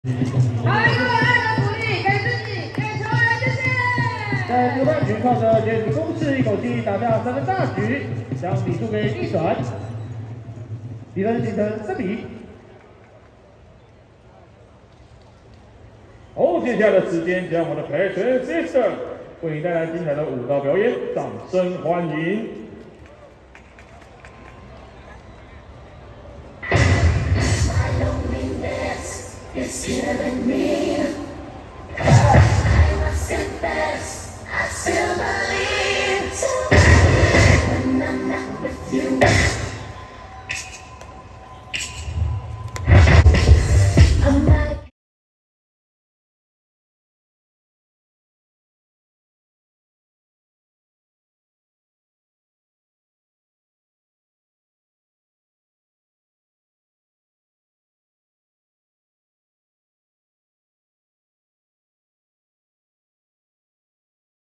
好，一个爱的鼓励，给自己，给球员，谢谢。 在这半局靠着坚持攻势，一口气打下3分大局，将比数给逆转，比分形成3比。好，接下来的时间，将我们的 Passion Sister 为你带来精彩的舞蹈表演，掌声欢迎。 It's killing me. I must confess, I still believe.